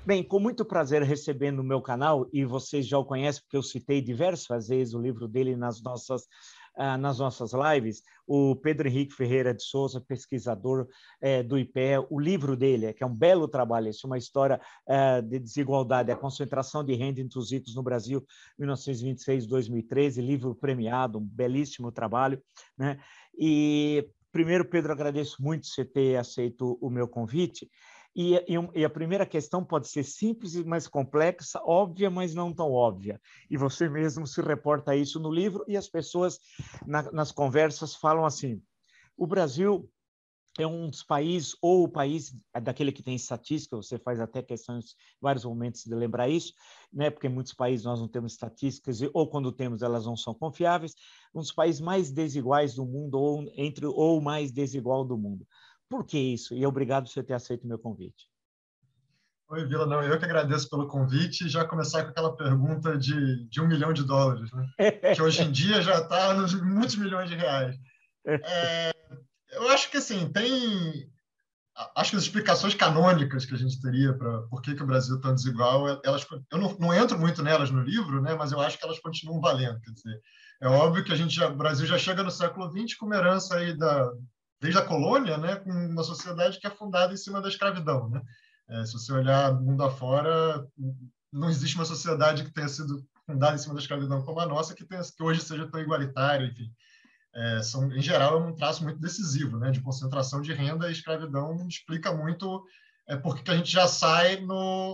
Bem, com muito prazer recebendo no meu canal, e vocês já o conhecem, porque eu citei diversas vezes o livro dele nas nossas lives, o Pedro Henrique Ferreira de Souza, pesquisador do IPE. O livro dele, que é um belo trabalho, é uma história de desigualdade, a concentração de renda entre os ricos no Brasil, 1926-2013, livro premiado, um belíssimo trabalho, né? E primeiro, Pedro, agradeço muito você ter aceito o meu convite. E a primeira questão pode ser simples, mas complexa, óbvia, mas não tão óbvia. E você mesmo se reporta isso no livro, e as pessoas nas conversas falam assim: o Brasil é um dos países, ou o país daquele que tem estatística, você faz até questões, vários momentos de lembrar isso, né? Porque em muitos países nós não temos estatísticas, ou quando temos, elas não são confiáveis, um dos países mais desiguais do mundo, ou o mais desigual do mundo. Por que isso? E obrigado por você ter aceito o meu convite. Oi, Vila, não, eu que agradeço pelo convite e já começar com aquela pergunta de US$ 1 milhão, né? Que hoje em dia já está nos muitos milhões de reais. Eu acho que, assim, acho que as explicações canônicas que a gente teria para por que o Brasil é tão desigual, eu não entro muito nelas no livro, né? Mas eu acho que elas continuam valendo. Quer dizer, é óbvio que o Brasil já chega no século XX com uma herança aí desde a colônia, né? Com uma sociedade que é fundada em cima da escravidão, né? Se você olhar o mundo afora, não existe uma sociedade que tenha sido fundada em cima da escravidão como a nossa, que hoje seja tão igualitária, enfim. Em geral, é um traço muito decisivo, né, de concentração de renda, e a escravidão explica muito porque a gente já sai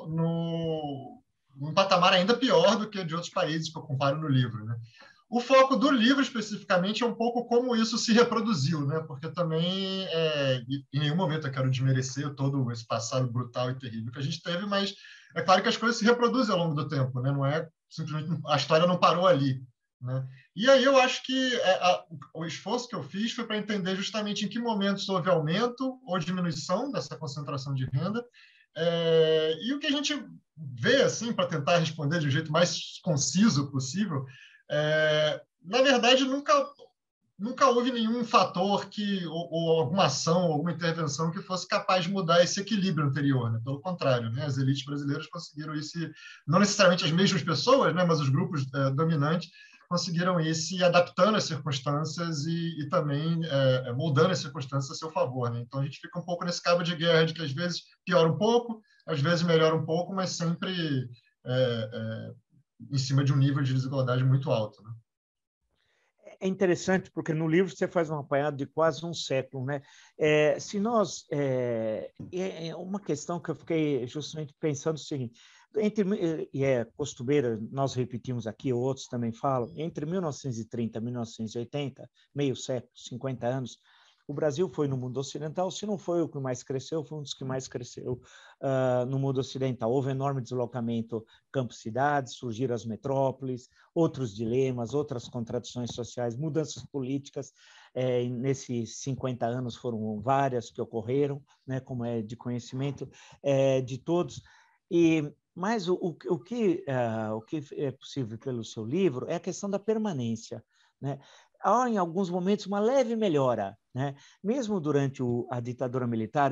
num patamar ainda pior do que de outros países que eu comparo no livro, né? O foco do livro, especificamente, é um pouco como isso se reproduziu, né? Porque também, em nenhum momento eu quero desmerecer todo esse passado brutal e terrível que a gente teve, mas é claro que as coisas se reproduzem ao longo do tempo, né? Não é simplesmente a história não parou ali, né? E aí eu acho que o esforço que eu fiz foi para entender justamente em que momentos houve aumento ou diminuição dessa concentração de renda, e o que a gente vê, assim, para tentar responder de um jeito mais conciso possível, na verdade, nunca houve nenhum fator ou alguma ação, alguma intervenção que fosse capaz de mudar esse equilíbrio anterior, né? Pelo contrário, né? As elites brasileiras conseguiram isso, não necessariamente as mesmas pessoas, né? Mas os grupos dominantes conseguiram ir se adaptando às circunstâncias e também moldando as circunstâncias a seu favor, né? Então a gente fica um pouco nesse cabo de guerra de que às vezes piora um pouco, às vezes melhora um pouco, mas sempre em cima de um nível de desigualdade muito alto, né? É interessante porque no livro você faz um apanhado de quase um século, né? Se nós é uma questão que eu fiquei justamente pensando o seguinte: e é costumeira, nós repetimos aqui, outros também falam, entre 1930 e 1980, meio século, 50 anos, o Brasil foi no mundo ocidental, se não foi o que mais cresceu, foi um dos que mais cresceu no mundo ocidental. Houve enorme deslocamento campo-cidades, surgiram as metrópoles, outros dilemas, outras contradições sociais, mudanças políticas. Nesses 50 anos foram várias que ocorreram, né, como é de conhecimento de todos. Mas o que é possível pelo seu livro é a questão da permanência, né? Há, em alguns momentos, uma leve melhora, né? Mesmo durante a ditadura militar,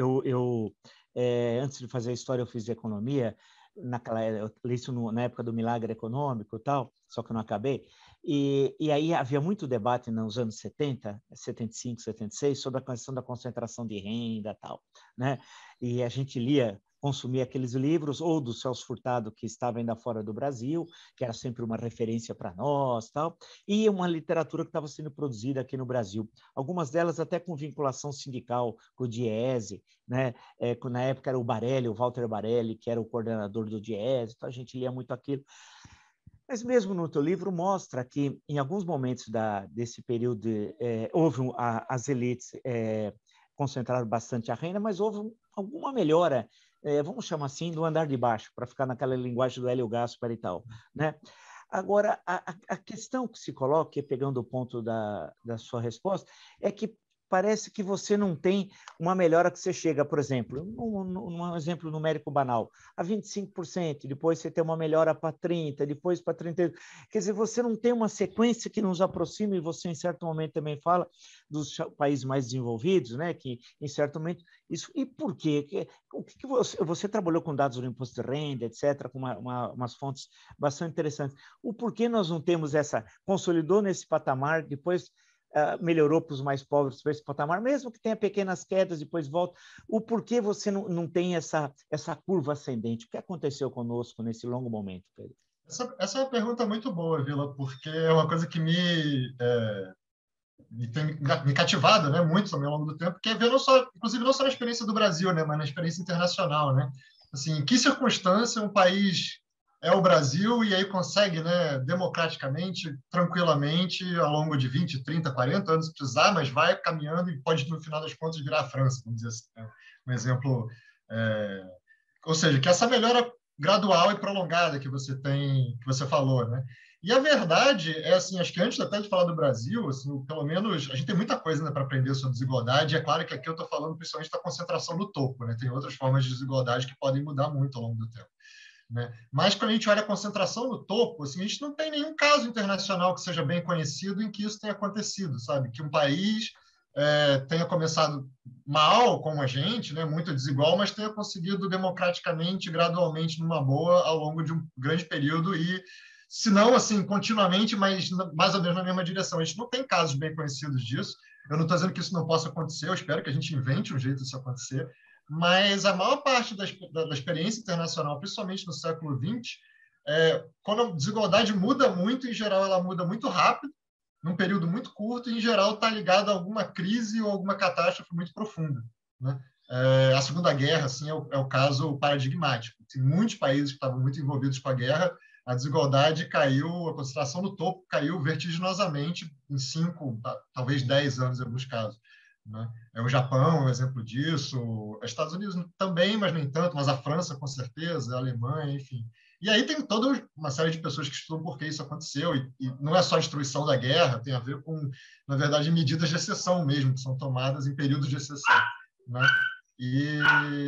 antes de fazer a história, eu fiz economia, eu li isso na época do milagre econômico e tal, só que eu não acabei. E aí havia muito debate nos anos 70, 75, 76, sobre a questão da concentração de renda e tal, né? E a gente consumia aqueles livros, ou do Celso Furtado, que estava ainda fora do Brasil, que era sempre uma referência para nós, tal, e uma literatura que estava sendo produzida aqui no Brasil. Algumas delas até com vinculação sindical, com o Diese, né? Na época era o Walter Barelli, que era o coordenador do Diese, então a gente lia muito aquilo. Mas mesmo no teu livro mostra que, em alguns momentos desse período, as elites concentraram bastante a renda, mas houve alguma melhora, vamos chamar assim, do andar de baixo, para ficar naquela linguagem do Hélio Gaspar e tal, né? Agora, a questão que se coloca, pegando o ponto da sua resposta, é que parece que você não tem uma melhora que você chega, por exemplo, num exemplo numérico banal, a 25%, depois você tem uma melhora para 30%, depois para 30%. Quer dizer, você não tem uma sequência que nos aproxime, e você em certo momento também fala dos países mais desenvolvidos, né, que em certo momento... Isso, e por quê? O que você trabalhou com dados do imposto de renda, etc., com umas fontes bastante interessantes. O porquê nós não temos essa... Consolidou nesse patamar, depois melhorou para os mais pobres para esse patamar, mesmo que tenha pequenas quedas, depois volta. O porquê você não tem essa curva ascendente? O que aconteceu conosco nesse longo momento, Pedro? Essa é uma pergunta muito boa, Vila, porque é uma coisa que tem me cativado, né, muito também ao longo do tempo, que é ver inclusive não só na experiência do Brasil, né, mas na experiência internacional, né? Assim, em que circunstância um país é o Brasil e aí consegue, né, democraticamente, tranquilamente, ao longo de 20, 30, 40 anos, se precisar, mas vai caminhando e pode, no final das contas, virar a França, vamos dizer assim, né? Um exemplo... Ou seja, que essa melhora gradual e prolongada que você tem, que você falou, né? E a verdade é assim, acho que antes até de falar do Brasil, assim, pelo menos a gente tem muita coisa, né, para aprender sobre desigualdade. É claro que aqui eu estou falando principalmente da concentração no topo, né? Tem outras formas de desigualdade que podem mudar muito ao longo do tempo, né? Mas quando a gente olha a concentração no topo, assim, a gente não tem nenhum caso internacional que seja bem conhecido em que isso tenha acontecido, sabe? Que um país tenha começado mal, como a gente, né, muito desigual, mas tenha conseguido democraticamente, gradualmente, numa boa, ao longo de um grande período e, se não, assim, continuamente, mas mais ou menos na mesma direção. A gente não tem casos bem conhecidos disso. Eu não estou dizendo que isso não possa acontecer, eu espero que a gente invente um jeito disso acontecer, mas a maior parte da experiência internacional, principalmente no século XX, quando a desigualdade muda muito, em geral ela muda muito rápido, num período muito curto, e, em geral, está ligado a alguma crise ou alguma catástrofe muito profunda, né? A Segunda Guerra, assim, é o caso paradigmático. Tem muitos países que estavam muito envolvidos com a guerra, a desigualdade caiu, a concentração no topo caiu vertiginosamente em 5, talvez 10 anos, em alguns casos, né? O Japão é um exemplo disso, os Estados Unidos também, mas nem tanto, mas a França, com certeza, a Alemanha, enfim. E aí tem toda uma série de pessoas que estudam por que isso aconteceu, e não é só a destruição da guerra, tem a ver com, na verdade, medidas de exceção mesmo, que são tomadas em períodos de exceção, né? E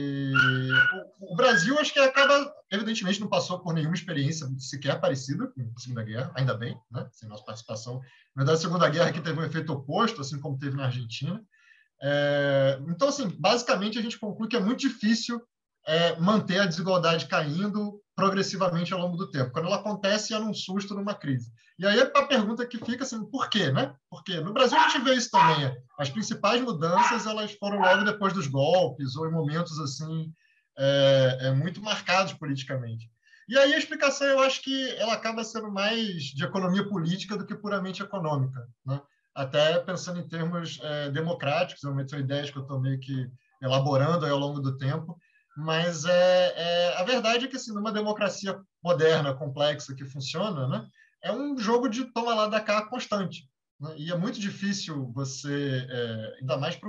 o Brasil, acho que acaba, evidentemente, não passou por nenhuma experiência sequer parecida com a Segunda Guerra, ainda bem, né? Sem nossa participação. Na verdade, a Segunda Guerra aqui teve um efeito oposto, assim como teve na Argentina. Então, assim, basicamente, a gente conclui que é muito difícil manter a desigualdade caindo progressivamente ao longo do tempo. Quando ela acontece, é num susto, numa crise. E aí a pergunta que fica assim, por quê, né? Porque no Brasil a gente vê isso também. As principais mudanças elas foram logo depois dos golpes ou em momentos assim muito marcados politicamente. E aí a explicação eu acho que ela acaba sendo mais de economia política do que puramente econômica, né? Até pensando em termos democráticos, são ideias que eu estou meio que elaborando ao longo do tempo. Mas a verdade é que, assim, numa democracia moderna, complexa, que funciona, né, é um jogo de toma lá da cá constante, né? E é muito difícil você, ainda mais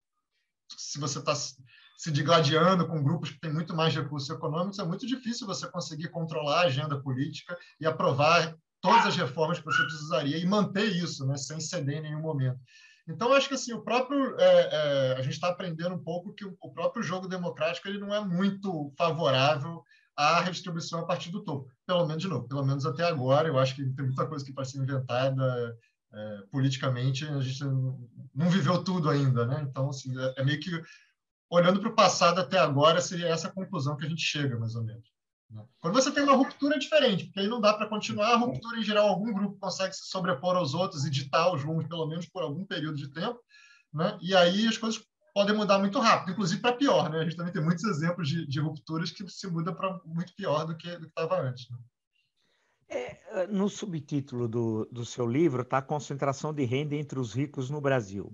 se você está se digladiando com grupos que têm muito mais recursos econômicos, é muito difícil você conseguir controlar a agenda política e aprovar todas as reformas que você precisaria e manter isso, né, sem ceder em nenhum momento. Então, acho que assim, a gente está aprendendo um pouco que o próprio jogo democrático ele não é muito favorável à redistribuição a partir do topo. Pelo menos, de novo, pelo menos até agora, eu acho que tem muita coisa que pode ser inventada politicamente, a gente não viveu tudo ainda, né? Então, assim, é meio que, olhando para o passado até agora, seria essa conclusão que a gente chega, mais ou menos. Quando você tem uma ruptura é diferente, porque aí não dá para continuar. A ruptura, em geral, algum grupo consegue se sobrepor aos outros e ditar os rumos, pelo menos por algum período de tempo, né? E aí as coisas podem mudar muito rápido, inclusive para pior, né? A gente também tem muitos exemplos de rupturas que se muda para muito pior do que estava antes, né? No subtítulo do seu livro está a concentração de renda entre os ricos no Brasil,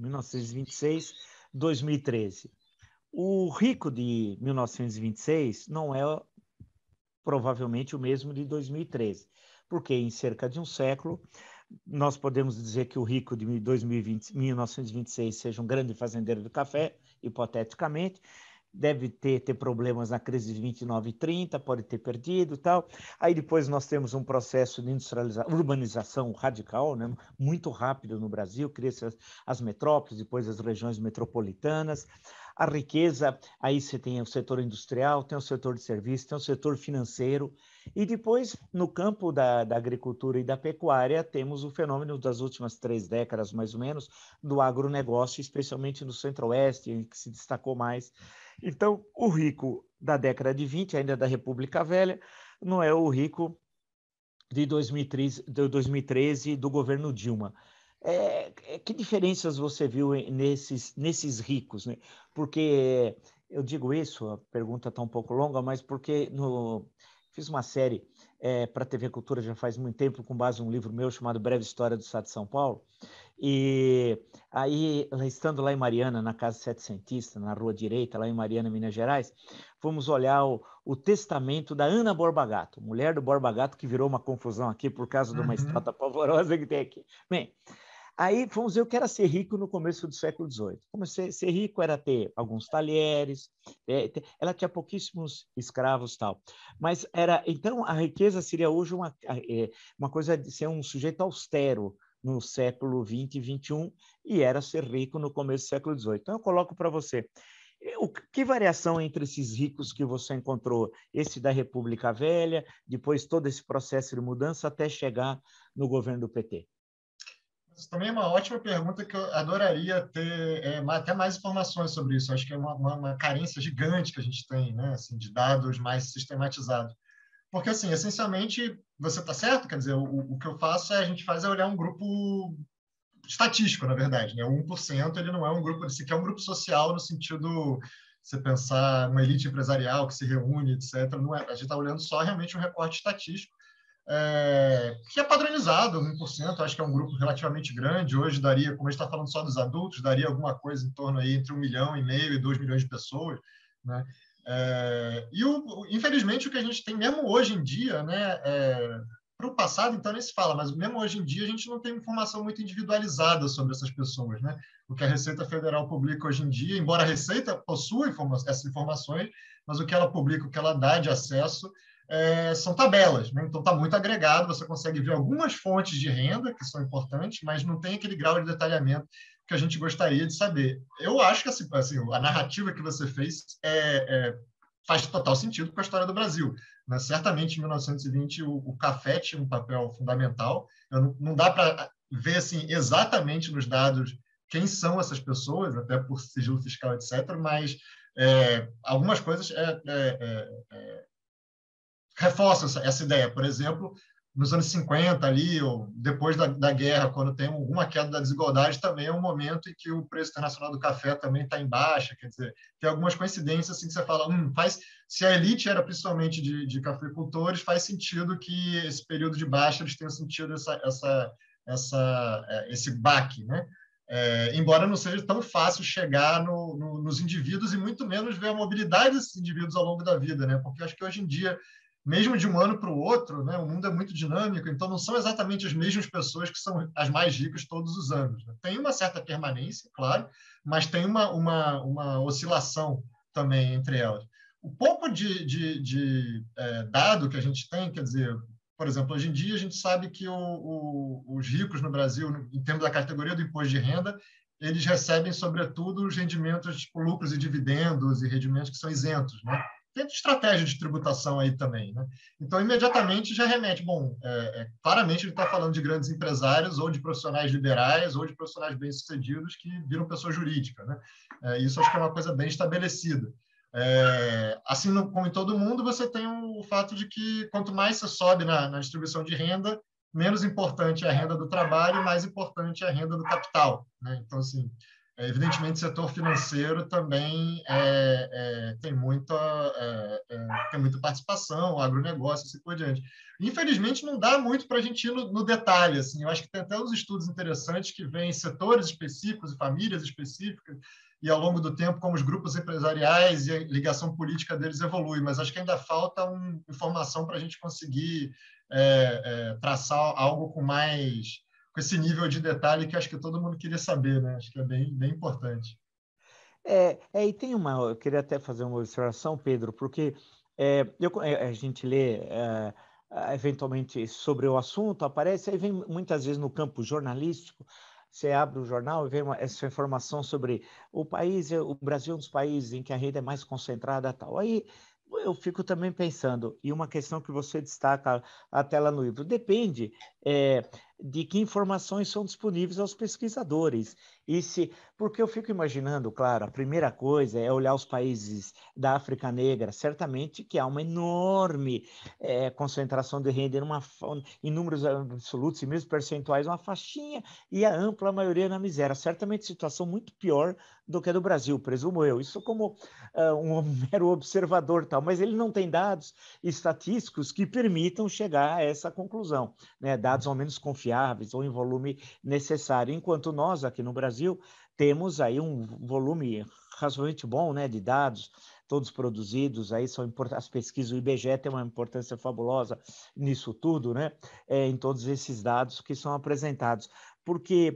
1926-2013. O rico de 1926 não é provavelmente o mesmo de 2013, porque em cerca de um século nós podemos dizer que o rico de 1926 seja um grande fazendeiro de café, hipoteticamente, deve ter problemas na crise de 29 e 30, pode ter perdido e tal. Aí depois nós temos um processo de urbanização radical, né? Muito rápido no Brasil, cria-se as metrópoles, depois as regiões metropolitanas. A riqueza, aí você tem o setor industrial, tem o setor de serviços, tem o setor financeiro, e depois, no campo da agricultura e da pecuária, temos o fenômeno das últimas 3 décadas, mais ou menos, do agronegócio, especialmente no Centro-Oeste, em que se destacou mais. Então, o rico da década de 20, ainda da República Velha, não é o rico de 2013 do governo Dilma. Que diferenças você viu nesses ricos, né? Porque eu digo isso, a pergunta está um pouco longa, mas porque fiz uma série para a TV Cultura já faz muito tempo, com base em um livro meu chamado Breve História do Estado de São Paulo, e aí, estando lá em Mariana, na Casa Setecentista, na Rua Direita, lá em Mariana, Minas Gerais, fomos olhar o testamento da Ana Borba Gato, mulher do Borba Gato, que virou uma confusão aqui por causa de uma estátua pavorosa que tem aqui. Bem, aí fomos ver o que era ser rico no começo do século XVIII. Como ser rico era ter alguns talheres, ela tinha pouquíssimos escravos e tal. Mas então a riqueza seria hoje uma coisa de ser um sujeito austero no século XX e XXI, e era ser rico no começo do século XVIII. Então eu coloco para você, que variação entre esses ricos que você encontrou, esse da República Velha, depois todo esse processo de mudança até chegar no governo do PT? Isso também é uma ótima pergunta que eu adoraria ter até mais informações sobre isso. Acho que é uma carência gigante que a gente tem, né? Assim, de dados mais sistematizados. Porque, assim, essencialmente, você está certo, quer dizer, o que eu faço a gente faz é olhar um grupo estatístico, na verdade, né? O 1% ele não é um grupo, ele sequer é um grupo social no sentido, você pensar uma elite empresarial que se reúne, etc. Não é, a gente está olhando só realmente um recorte estatístico, que é padronizado, 1%, acho que é um grupo relativamente grande, hoje daria, como a gente está falando só dos adultos, daria alguma coisa em torno aí entre 1,5 milhão e 2 milhões de pessoas, né? Infelizmente, o que a gente tem mesmo hoje em dia, né, para o passado, então, nem se fala, mas mesmo hoje em dia a gente não tem informação muito individualizada sobre essas pessoas, né? O que a Receita Federal publica hoje em dia, embora a Receita possua essas informações, mas o que ela publica, o que ela dá de acesso, são tabelas, né? Então está muito agregado, você consegue ver algumas fontes de renda que são importantes, mas não tem aquele grau de detalhamento que a gente gostaria de saber. Eu acho que assim, a narrativa que você fez faz total sentido com a história do Brasil, né? Certamente, em 1920, o café tinha um papel fundamental. Não dá para ver assim, exatamente nos dados quem são essas pessoas, até por sigilo fiscal, etc., mas algumas coisas reforçam essa ideia. Por exemplo, nos anos 50, ali, ou depois da guerra, quando tem alguma queda da desigualdade, também é um momento em que o preço internacional do café também está em baixa. Quer dizer, tem algumas coincidências assim que você fala, se a elite era principalmente de cafeicultores, faz sentido que esse período de baixa eles tenham sentido esse baque, né? Embora não seja tão fácil chegar nos indivíduos e muito menos ver a mobilidade desses indivíduos ao longo da vida, né? Porque acho que hoje em dia, mesmo de um ano para o outro, né, o mundo é muito dinâmico, então não são exatamente as mesmas pessoas que são as mais ricas todos os anos, né? Tem uma certa permanência, claro, mas tem uma oscilação também entre elas. O pouco de dado que a gente tem, quer dizer, por exemplo, hoje em dia a gente sabe que os ricos no Brasil, em termos da categoria do imposto de renda, eles recebem, sobretudo, os rendimentos, tipo lucros e dividendos e rendimentos que são isentos, né? Tem estratégia de tributação aí também, né? Então, imediatamente já remete. Bom, claramente ele está falando de grandes empresários ou de profissionais liberais ou de profissionais bem-sucedidos que viram pessoa jurídica, né? Isso acho que é uma coisa bem estabelecida. Assim como em todo mundo, você tem o fato de que quanto mais você sobe na distribuição de renda, menos importante é a renda do trabalho e mais importante é a renda do capital, né? Então, assim, evidentemente, o setor financeiro também tem muita participação, o agronegócio, assim por diante. Infelizmente, não dá muito para a gente ir no detalhe. Assim. Eu acho que tem até uns estudos interessantes que vêm em setores específicos e famílias específicas, e ao longo do tempo, como os grupos empresariais e a ligação política deles evolui, mas acho que ainda falta informação para a gente conseguir traçar algo com esse nível de detalhe que acho que todo mundo queria saber, né? Acho que é bem, bem importante. E tem eu queria até fazer uma observação, Pedro, porque a gente lê eventualmente sobre o assunto, aparece, aí vem muitas vezes no campo jornalístico, você abre o jornal e vê essa informação sobre o país, o Brasil é um dos países em que a renda é mais concentrada e tal. Aí eu fico também pensando, e uma questão que você destaca até lá no livro, depende de que informações são disponíveis aos pesquisadores. Porque eu fico imaginando, claro, a primeira coisa é olhar os países da África Negra, certamente que há uma enorme concentração de renda em números absolutos e mesmo percentuais, uma faixinha e a ampla maioria na miséria. Certamente situação muito pior do que a do Brasil, presumo eu. Isso como um mero observador, tal, mas ele não tem dados estatísticos que permitam chegar a essa conclusão, né? Dados ao menos confiáveis ou em volume necessário, enquanto nós aqui no Brasil temos aí um volume razoavelmente bom, né, de dados, todos produzidos, aí são as pesquisas, o IBGE tem uma importância fabulosa nisso tudo, né, em todos esses dados que são apresentados, porque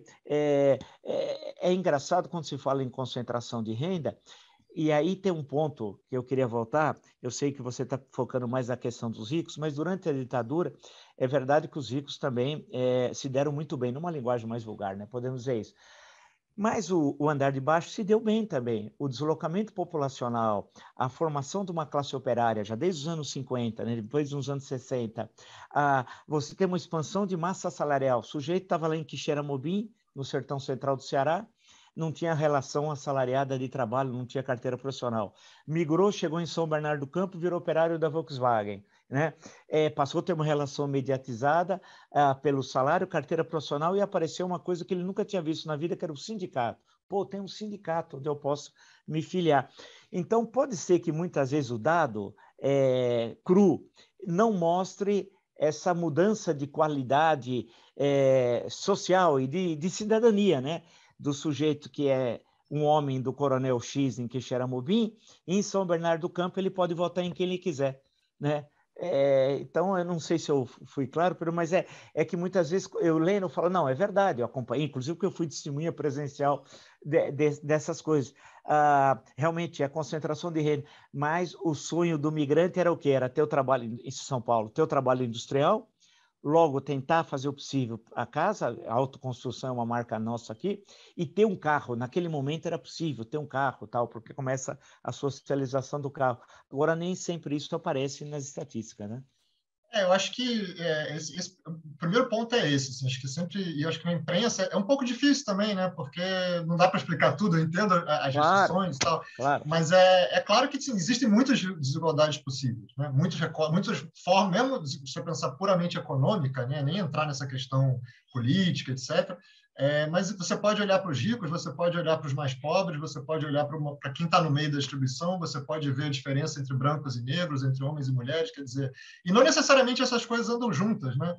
é engraçado quando se fala em concentração de renda, e aí tem um ponto que eu queria voltar. Eu sei que você está focando mais na questão dos ricos, mas durante a ditadura, é verdade que os ricos também se deram muito bem, numa linguagem mais vulgar, né? Podemos dizer isso. Mas o andar de baixo se deu bem também. O deslocamento populacional, a formação de uma classe operária, já desde os anos 50, né, depois dos anos 60, você tem uma expansão de massa salarial. O sujeito estava lá em Quixeramobim, no sertão central do Ceará, não tinha relação assalariada de trabalho, não tinha carteira profissional. Migrou, chegou em São Bernardo do Campo, virou operário da Volkswagen, né? Passou a ter uma relação mediatizada pelo salário, carteira profissional, e apareceu uma coisa que ele nunca tinha visto na vida, que era o sindicato. Pô, tem um sindicato onde eu posso me filiar. Então, pode ser que muitas vezes o dado cru não mostre essa mudança de qualidade social e de cidadania, né? Do sujeito que é um homem do Coronel X em Quixeramobim, em São Bernardo do Campo ele pode votar em quem ele quiser, né? Então, eu não sei se eu fui claro, mas que muitas vezes eu lendo, eu falo, não, é verdade, eu acompanhei, inclusive porque eu fui testemunha presencial dessas coisas. Realmente, a concentração de renda, mas o sonho do migrante era o quê? Era ter o trabalho em São Paulo, ter o trabalho industrial, logo tentar fazer o possível a casa, a autoconstrução é uma marca nossa aqui, e ter um carro. Naquele momento era possível ter um carro, tal, porque começa a socialização do carro. Agora, nem sempre isso aparece nas estatísticas, né? Eu acho que o primeiro ponto é esse. Assim, acho que sempre, e acho que na imprensa é um pouco difícil também, né? Porque não dá para explicar tudo, eu entendo as Claro, restrições e tal, claro. mas é claro que sim, existem muitas desigualdades possíveis, né? Muitas formas, mesmo se você pensar puramente econômica, né? Nem entrar nessa questão política, etc. Mas você pode olhar para os ricos, você pode olhar para os mais pobres, você pode olhar para quem está no meio da distribuição, você pode ver a diferença entre brancos e negros, entre homens e mulheres, quer dizer, e não necessariamente essas coisas andam juntas, né?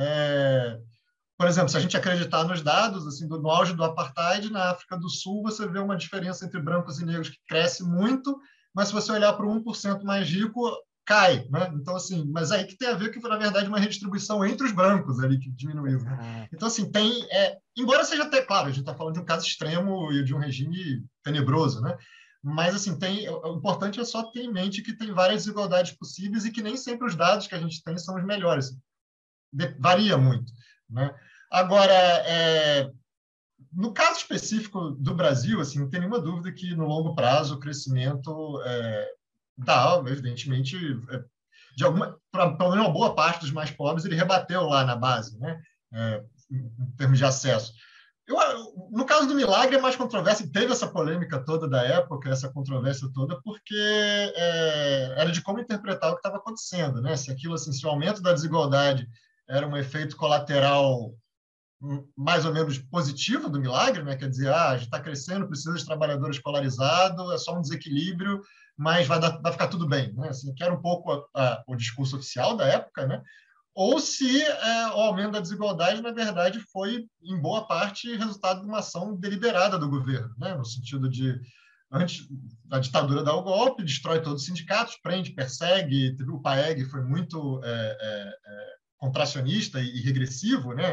Por exemplo, se a gente acreditar nos dados, assim, no auge do apartheid, na África do Sul, você vê uma diferença entre brancos e negros que cresce muito, mas se você olhar para o 1% mais rico, cai, né? Então, assim, mas aí que tem a ver que, na verdade, uma redistribuição entre os brancos ali que diminuiu, né? Então, assim, embora seja até, claro, a gente está falando de um caso extremo e de um regime tenebroso, né? Mas, assim, o importante é só ter em mente que tem várias desigualdades possíveis e que nem sempre os dados que a gente tem são os melhores. Varia muito, né? Agora, no caso específico do Brasil, assim, não tem nenhuma dúvida que, no longo prazo, o crescimento dá, evidentemente, pelo menos uma boa parte dos mais pobres, ele rebateu lá na base, né? Em termos de acesso. No caso do Milagre é mais controverso, e teve essa polêmica toda da época, essa controvérsia toda, porque era de como interpretar o que estava acontecendo, né? Se aquilo, assim, se o aumento da desigualdade era um efeito colateral mais ou menos positivo do Milagre, né? Quer dizer, a gente está crescendo, precisa de trabalhador escolarizado, é só um desequilíbrio, mas vai ficar tudo bem, né? Assim, que era um pouco o discurso oficial da época, né? Ou se o aumento da desigualdade, na verdade, foi, em boa parte, resultado de uma ação deliberada do governo, né? No sentido de, antes, a ditadura dá o golpe, destrói todos os sindicatos, prende, persegue, o PAEG foi muito contracionista e regressivo, né?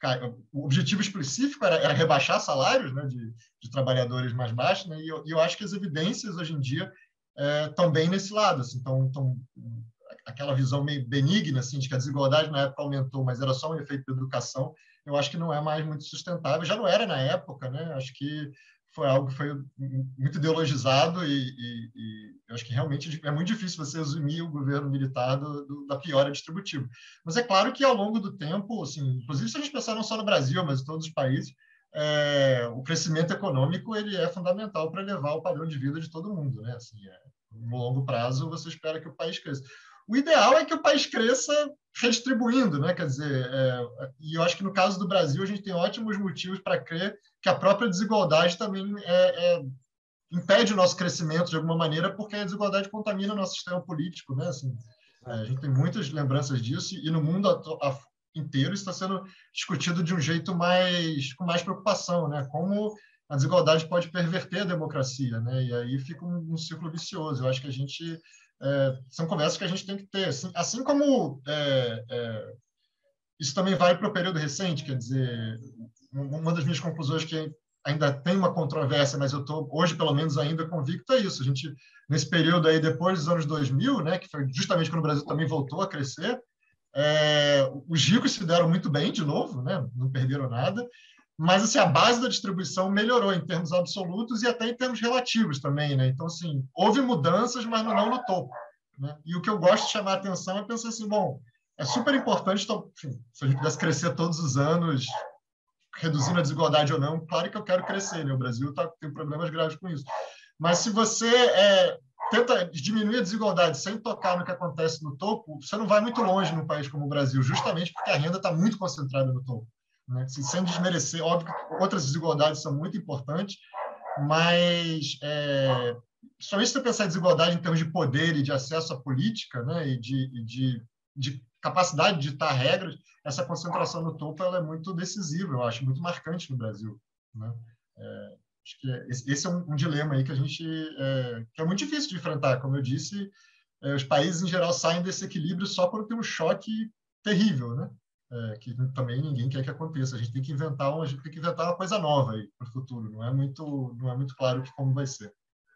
o objetivo específico era rebaixar salários, né, de trabalhadores mais baixos, né, e eu acho que as evidências hoje em dia estão bem nesse lado, assim, aquela visão meio benigna, assim, de que a desigualdade na época aumentou, mas era só um efeito da educação, eu acho que não é mais muito sustentável. Já não era na época, né? Acho que foi algo que foi muito ideologizado e eu acho que realmente é muito difícil você resumir o governo militar da piora distributiva. Mas é claro que ao longo do tempo, assim, inclusive se a gente pensar não só no Brasil, mas em todos os países, o crescimento econômico ele é fundamental para elevar o padrão de vida de todo mundo, né? Assim, no longo prazo, você espera que o país cresça. O ideal é que o país cresça redistribuindo, né? Quer dizer, e eu acho que no caso do Brasil a gente tem ótimos motivos para crer que a própria desigualdade também impede o nosso crescimento de alguma maneira, porque a desigualdade contamina o nosso sistema político, né? Assim, a gente tem muitas lembranças disso e no mundo inteiro está sendo discutido de um jeito com mais preocupação, né? Como a desigualdade pode perverter a democracia, né? E aí fica um ciclo vicioso. Eu acho que a gente são conversas que a gente tem que ter, assim como isso também vale para o período recente, quer dizer, uma das minhas conclusões que ainda tem uma controvérsia, mas eu estou hoje pelo menos ainda convicto é isso. A gente nesse período aí depois dos anos 2000, né, que foi justamente quando o Brasil também voltou a crescer, os ricos se deram muito bem de novo, né, não perderam nada. Mas assim, a base da distribuição melhorou em termos absolutos e até em termos relativos também, né? Então, assim, houve mudanças, mas não no topo, né? E o que eu gosto de chamar a atenção é pensar assim, bom, é super importante, então, enfim, se a gente pudesse crescer todos os anos, reduzindo a desigualdade ou não, claro que eu quero crescer, né? O Brasil tem problemas graves com isso. Mas se você tenta diminuir a desigualdade sem tocar no que acontece no topo, você não vai muito longe num país como o Brasil, justamente porque a renda está muito concentrada no topo. Né? Sem desmerecer, óbvio que outras desigualdades são muito importantes, mas somente se você pensar em desigualdade em termos de poder e de acesso à política, né? E de capacidade de ditar regras, essa concentração no topo ela é muito decisiva, eu acho, muito marcante no Brasil. Né? Acho que esse é um dilema aí que a gente que é muito difícil de enfrentar. Como eu disse, os países em geral saem desse equilíbrio só quando tem um choque terrível, né? Que também ninguém quer que aconteça. A gente tem que inventar uma coisa nova aí para o futuro. Não é muito claro como vai ser.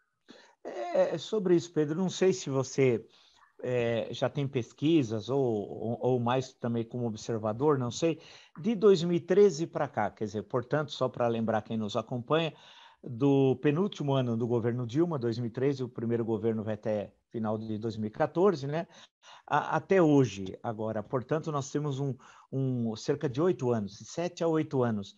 Sobre isso, Pedro, não sei se você já tem pesquisas ou mais também como observador, não sei, de 2013 para cá, quer dizer, portanto, só para lembrar quem nos acompanha, do penúltimo ano do governo Dilma, 2013, o primeiro governo vai até final de 2014, né? Até hoje, agora, portanto, nós temos cerca de 8 anos, 7 a 8 anos.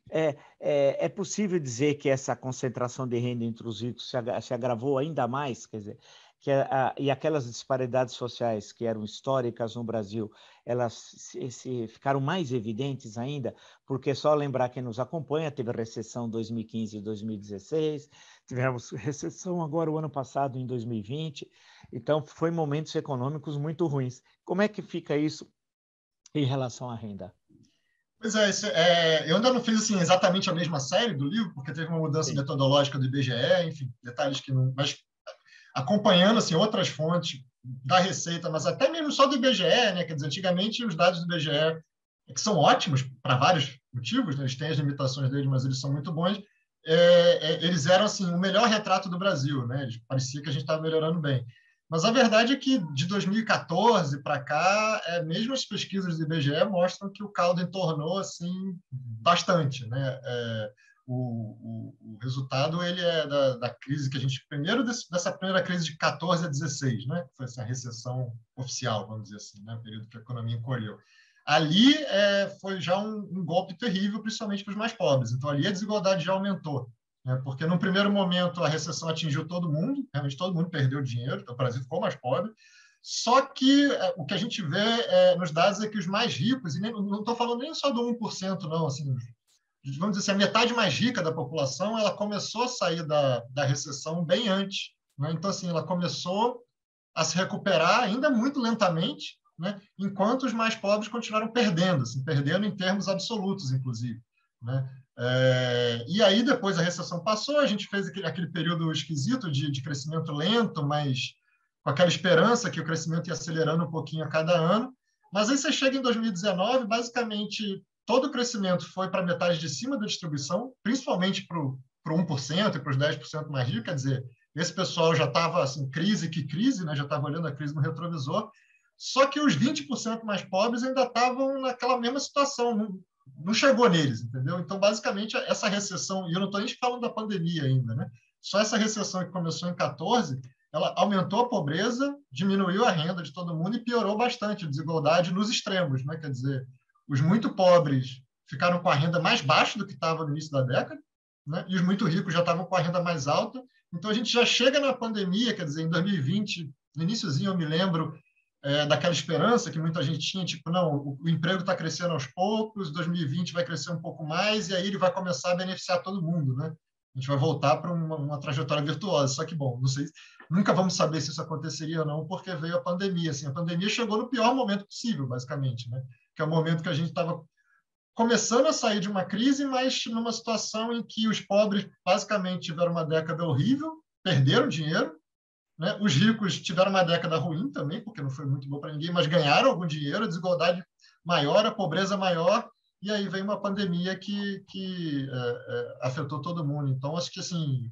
É possível dizer que essa concentração de renda entre os ricos se agravou ainda mais, quer dizer, e aquelas disparidades sociais que eram históricas no Brasil, elas se ficaram mais evidentes ainda, porque só lembrar quem nos acompanha, teve recessão em 2015 e 2016, tivemos recessão agora o ano passado, em 2020, então foi momentos econômicos muito ruins. Como é que fica isso em relação à renda? Pois é, eu ainda não fiz assim, exatamente a mesma série do livro, porque teve uma mudança metodológica do IBGE, enfim, detalhes que não... Mas acompanhando assim, outras fontes da Receita, mas até mesmo só do IBGE, né? Quer dizer, antigamente os dados do IBGE, que são ótimos para vários motivos, né? Eles têm as limitações deles, mas eles são muito bons, eles eram assim, o melhor retrato do Brasil, né? Parecia que a gente estava melhorando bem. Mas a verdade é que de 2014 para cá, mesmo as pesquisas do IBGE mostram que o caldo entornou assim, bastante. Né? O resultado ele é da crise que a gente... Primeiro, dessa primeira crise de 14 a 16, né? Que foi essa recessão oficial, vamos dizer assim, né? O período que a economia encolheu. Ali foi já um golpe terrível, principalmente para os mais pobres. Então, ali a desigualdade já aumentou. Porque, no primeiro momento, a recessão atingiu todo mundo, realmente todo mundo perdeu dinheiro, então o Brasil ficou mais pobre. Só que o que a gente vê nos dados é que os mais ricos, e não estou falando nem só do 1%, não, assim, vamos dizer assim, a metade mais rica da população, ela começou a sair da recessão bem antes. Né? Então, assim, ela começou a se recuperar ainda muito lentamente, né? Enquanto os mais pobres continuaram perdendo, assim, perdendo em termos absolutos, inclusive. Né? E aí, depois a recessão passou, a gente fez aquele período esquisito de crescimento lento, mas com aquela esperança que o crescimento ia acelerando um pouquinho a cada ano. Mas aí você chega em 2019, basicamente todo o crescimento foi para a metade de cima da distribuição, principalmente para o 1% e para os 10% mais ricos, quer dizer, esse pessoal já estava assim, crise, né? Já estava olhando a crise no retrovisor, só que os 20% mais pobres ainda estavam naquela mesma situação, não chegou neles, entendeu? Então, basicamente, essa recessão, e eu não estou nem falando da pandemia ainda, né? Só essa recessão que começou em 14, ela aumentou a pobreza, diminuiu a renda de todo mundo e piorou bastante a desigualdade nos extremos, né? Quer dizer, os muito pobres ficaram com a renda mais baixa do que estava no início da década, né? E os muito ricos já estavam com a renda mais alta. Então, a gente já chega na pandemia, quer dizer, em 2020, no iníciozinho, eu me lembro daquela esperança que muita gente tinha, tipo, não, o emprego está crescendo aos poucos, 2020 vai crescer um pouco mais, e aí ele vai começar a beneficiar todo mundo, né? A gente vai voltar para uma trajetória virtuosa. Só que, bom, não sei, nunca vamos saber se isso aconteceria ou não, porque veio a pandemia. Assim, a pandemia chegou no pior momento possível, basicamente, né? Que é o momento que a gente estava começando a sair de uma crise, mas numa situação em que os pobres basicamente tiveram uma década horrível, perderam dinheiro, né? Os ricos tiveram uma década ruim também, porque não foi muito bom para ninguém, mas ganharam algum dinheiro, a desigualdade maior, a pobreza maior, e aí vem uma pandemia que afetou todo mundo. Então, acho que assim,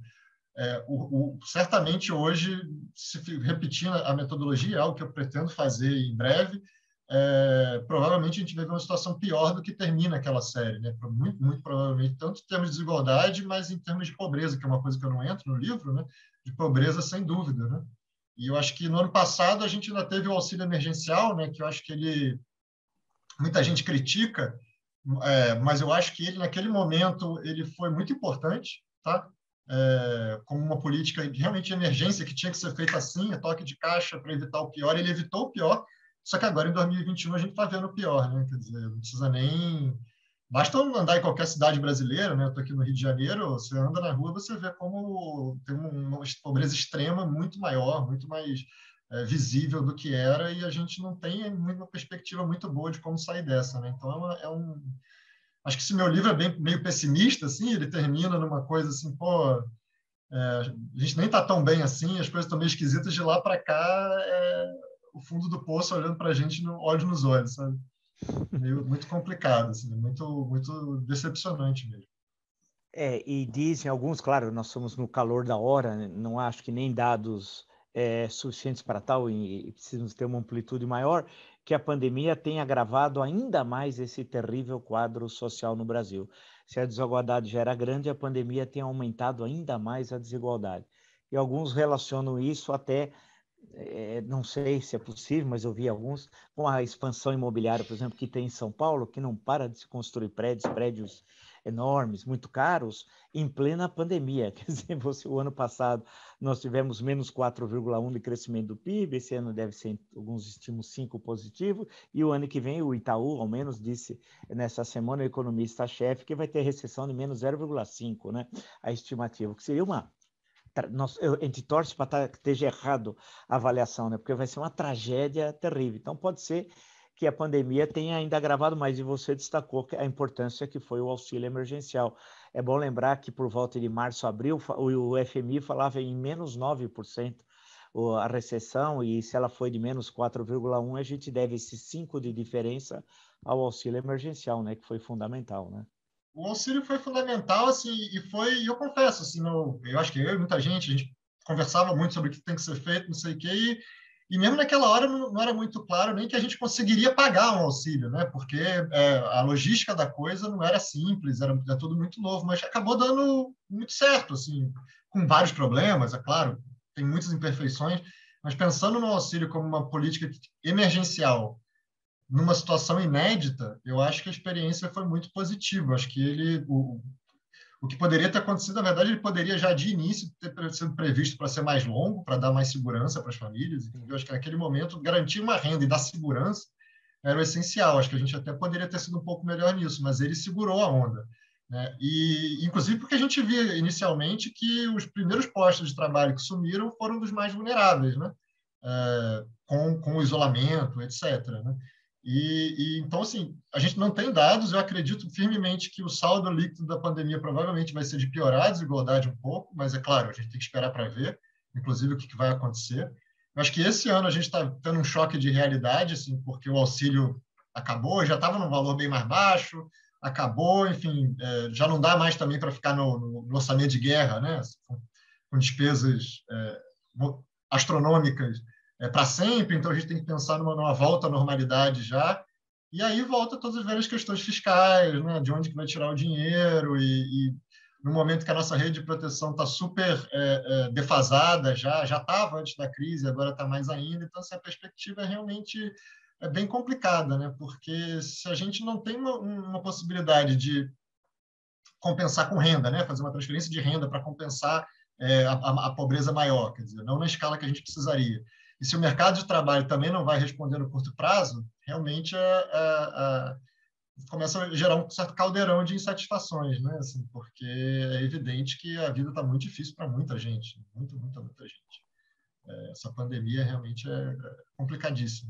certamente hoje, se repetindo a metodologia, é algo que eu pretendo fazer em breve, provavelmente a gente vai ver uma situação pior do que termina aquela série, né? Muito, muito provavelmente, tanto em termos de desigualdade, mas em termos de pobreza, que é uma coisa que eu não entro no livro, né? De pobreza, sem dúvida, né? E eu acho que no ano passado a gente ainda teve o auxílio emergencial, né? Que eu acho que muita gente critica, mas eu acho que ele, naquele momento, ele foi muito importante, tá? Como uma política realmente de emergência que tinha que ser feita assim, a toque de caixa para evitar o pior. Ele evitou o pior, só que agora, em 2021, a gente está vendo o pior, né? Quer dizer, não precisa nem... Basta andar em qualquer cidade brasileira, né? Eu estou aqui no Rio de Janeiro, você anda na rua, você vê como tem uma pobreza extrema muito maior, muito mais visível do que era, e a gente não tem uma perspectiva muito boa de como sair dessa, né? Então, acho que se meu livro é meio pessimista, assim, ele termina numa coisa assim, pô, a gente nem está tão bem assim, as coisas estão meio esquisitas, de lá para cá, o fundo do poço olhando para a gente, olhos nos olhos, sabe? Muito complicado, assim, muito, muito decepcionante mesmo. E dizem alguns, claro, nós somos no calor da hora, né? Não acho que nem dados suficientes para tal, e precisamos ter uma amplitude maior, que a pandemia tem agravado ainda mais esse terrível quadro social no Brasil. Se a desigualdade já era grande, a pandemia tem aumentado ainda mais a desigualdade. E alguns relacionam isso até, não sei se é possível, mas eu vi alguns, com a expansão imobiliária, por exemplo, que tem em São Paulo, que não para de se construir prédios enormes, muito caros, em plena pandemia. Quer dizer, o ano passado nós tivemos menos 4,1% de crescimento do PIB, esse ano deve ser, alguns estimam, 5% positivo, e o ano que vem o Itaú, ao menos, disse nessa semana, o economista-chefe, que vai ter recessão de menos 0,5%, né? A estimativa, que seria uma... A gente torce para que esteja errado a avaliação, né? Porque vai ser uma tragédia terrível. Então, pode ser que a pandemia tenha ainda agravado mais, e você destacou a importância que foi o auxílio emergencial. É bom lembrar que por volta de março, abril, o FMI falava em menos 9% a recessão, e se ela foi de menos 4,1%, a gente deve esses 5% de diferença ao auxílio emergencial, né? Que foi fundamental, né? O auxílio foi fundamental, assim, eu confesso, assim, eu acho que eu e muita gente, a gente conversava muito sobre o que tem que ser feito, não sei o quê, e mesmo naquela hora não era muito claro nem que a gente conseguiria pagar um auxílio, né? Porque a logística da coisa não era simples, era tudo muito novo, mas acabou dando muito certo, assim, com vários problemas, é claro, tem muitas imperfeições, mas pensando no auxílio como uma política emergencial, numa situação inédita, eu acho que a experiência foi muito positiva. Acho que o que poderia ter acontecido, na verdade, ele poderia já de início ter sido previsto para ser mais longo, para dar mais segurança para as famílias. Eu acho que naquele momento garantir uma renda e dar segurança era o essencial. Acho que a gente até poderia ter sido um pouco melhor nisso, mas ele segurou a onda, né? E inclusive porque a gente via inicialmente que os primeiros postos de trabalho que sumiram foram dos mais vulneráveis, né? Com o isolamento, etc., né? Então, assim, a gente não tem dados, eu acredito firmemente que o saldo líquido da pandemia provavelmente vai ser de piorar a desigualdade um pouco, mas é claro, a gente tem que esperar para ver, inclusive, o que vai acontecer. Eu acho que esse ano a gente está tendo um choque de realidade, assim, porque o auxílio acabou, já estava num valor bem mais baixo, acabou, enfim, já não dá mais também para ficar no orçamento de guerra, né? Com despesas astronômicas para sempre, então a gente tem que pensar numa volta à normalidade já, e aí volta todas as velhas questões fiscais, né? De onde que vai tirar o dinheiro, e no momento que a nossa rede de proteção está super defasada, já estava antes da crise, agora está mais ainda, então essa perspectiva realmente é bem complicada, né? Porque se a gente não tem uma possibilidade de compensar com renda, né? Fazer uma transferência de renda para compensar a pobreza maior, quer dizer, não na escala que a gente precisaria. E se o mercado de trabalho também não vai responder no curto prazo, realmente começa a gerar um certo caldeirão de insatisfações, né? Assim, porque é evidente que a vida está muito difícil para muita gente, muita gente. Essa pandemia realmente é complicadíssima.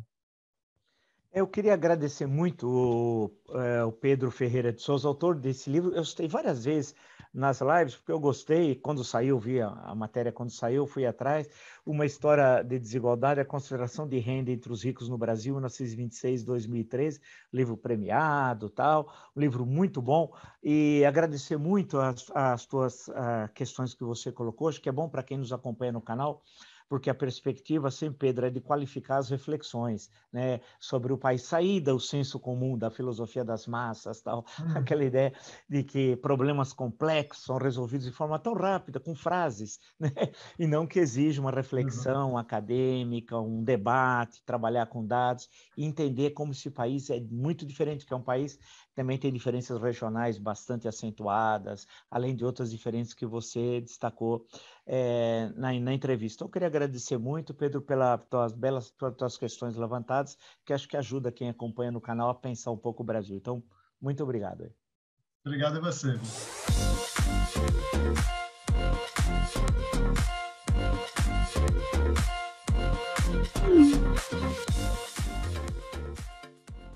Eu queria agradecer muito o Pedro Ferreira de Souza, autor desse livro. Eu citei várias vezes nas lives, porque eu gostei. Quando saiu, vi a matéria quando saiu, fui atrás. Uma história de desigualdade, a concentração de renda entre os ricos no Brasil, 1926-2013, livro premiado, tal. Um livro muito bom. E agradecer muito as tuas questões que você colocou. Acho que é bom para quem nos acompanha no canal, porque a perspectiva, sempre, Pedro, é de qualificar as reflexões, né, sobre o país, sair do senso comum, da filosofia das massas, tal, aquela ideia de que problemas complexos são resolvidos de forma tão rápida, com frases, né, e não que exige uma reflexão acadêmica, um debate, trabalhar com dados, e entender como esse país é muito diferente, que é um país que também tem diferenças regionais bastante acentuadas, além de outras diferenças que você destacou na entrevista. Eu queria agradecer muito, Pedro, pelas tuas questões levantadas, que acho que ajuda quem acompanha no canal a pensar um pouco o Brasil. Então, muito obrigado. Obrigado a você.